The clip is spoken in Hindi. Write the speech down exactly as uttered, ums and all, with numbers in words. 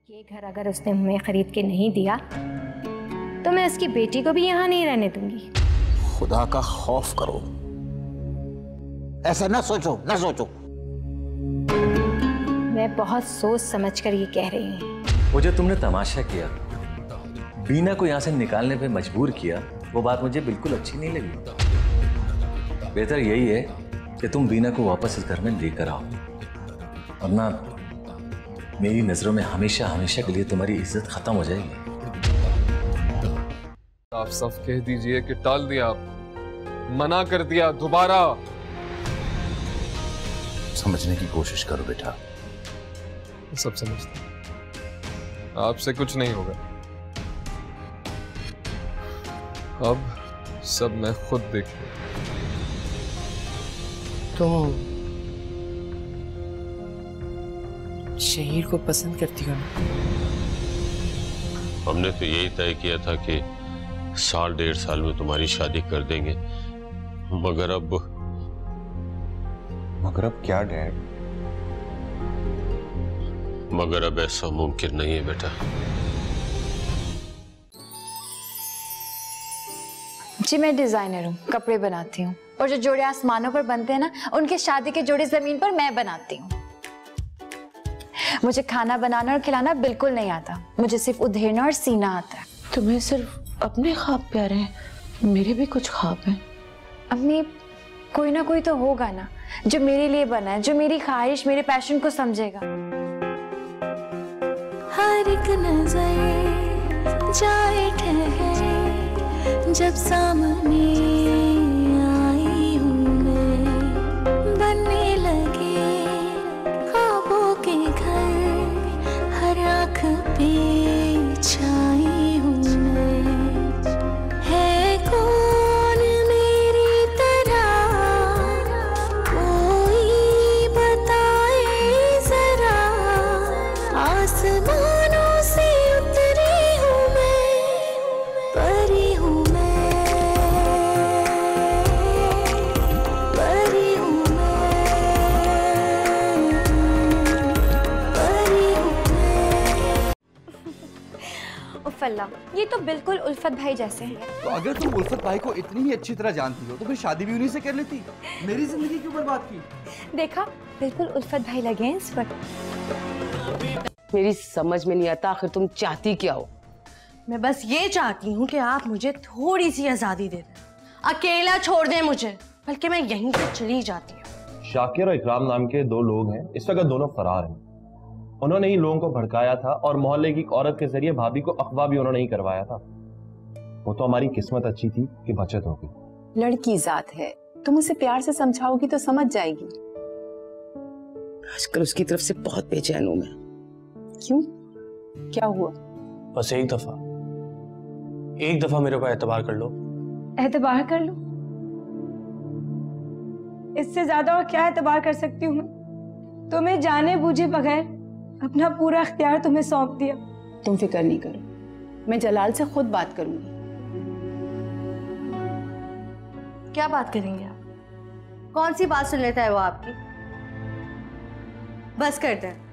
ये घर अगर उसने हमें खरीद के नहीं दिया तो मैं उसकी बेटी को भी यहाँ नहीं रहने दूंगी। खुदा का खौफ करो, ऐसा ना सोचो, ना सोचो। मैं बहुत सोच समझ कर ये कह रही हूँ। वो जो तुमने तमाशा किया, बीना को यहाँ से निकालने पे मजबूर किया, वो बात मुझे बिल्कुल अच्छी नहीं लगी। बेहतर यही है कि तुम बीना को वापस इस घर में लेकर आओ, वरना मेरी नजरों में हमेशा हमेशा के लिए तुम्हारी इज्जत खत्म हो जाएगी। आप साफ कह दीजिए कि टाल दिया, आप मना कर दिया। दोबारा समझने की कोशिश करो बेटा। सब समझते, आपसे कुछ नहीं होगा। अब सब मैं खुद देखूं। तो शहीर को पसंद करती हो ना? हमने तो यही तय किया था कि साल डेढ़ साल में तुम्हारी शादी कर देंगे, मगर अब मगर अब क्या डैड? मगर अब ऐसा मुमकिन नहीं है बेटा। जी मैं डिजाइनर हूँ, कपड़े बनाती हूँ, और जो जोड़े आसमानों पर बनते हैं ना, उनके शादी के जोड़े जमीन पर मैं बनाती हूँ। मुझे खाना बनाना और खिलाना बिल्कुल नहीं आता, मुझे सिर्फ उधेड़ना और सीना आता है। तुम्हें सिर्फ अपने ख्वाब प्यारे हैं, मेरे भी कुछ ख्वाब हैं। अम्मी, कोई ना कोई तो होगा ना जो मेरे लिए बना है, जो मेरी ख्वाहिश, मेरे पैशन को समझेगा। हर एक नजर जाए ठहर, जब सामने आई हूँ मैं, बनने लगे ख्वाबों के घर, हर आँख पे छाई हूँ मैं। है कौन मेरी तरह, कोई बताए जरा, आसमानों से उतरी हूँ मैं, परी हूँ मैं, परी हूँ मैं, परी हूँ मैं। उफ़ अल्लाह, ये तो बिल्कुल उल्फत भाई जैसे हैं। तो अगर तुम उल्फत भाई को इतनी ही अच्छी तरह जानती हो तो फिर शादी भी उन्हीं से कर लेती, मेरी जिंदगी क्यों बर्बाद की? देखा, बिल्कुल उल्फत भाई लगे हैं इस पर। मेरी समझ में नहीं आता आखिर तुम चाहती क्या हो? मैं बस ये चाहती हूँ कि आप मुझे थोड़ी सी आज़ादी दे दें, अकेला छोड़ दें मुझे, बल्कि मैं यहीं से चली जाती हूँ। शाकिर और इकराम नाम के दो लोग हैं, इस वक्त दोनों फरार हैं। उन्होंने ही लोगों को भड़काया था और मोहल्ले की एक औरत के जरिए भाभी को अगवा भी उन्होंने ही करवाया था। वो तो हमारी किस्मत अच्छी थी कि बचत हो गई। लड़की जात है, तुम उसे प्यार से समझाओगी तो समझ जाएगी। आजकल उसकी तरफ से बहुत बेचैन हूं मैं। क्यों, क्या हुआ? बस एक दफा एक दफा मेरे को एतबार कर लो। एतबार कर लो? इससे ज्यादा और क्या एतबार कर सकती हूँ मैं? तुम्हें जाने बूझे बगैर अपना पूरा इख्तियार तुम्हें सौंप दिया। तुम फिक्र नहीं करो, मैं जलाल से खुद बात करूंगी। क्या बात करेंगे आप? कौन सी बात सुन लेता है वो आपकी? बस कर दें।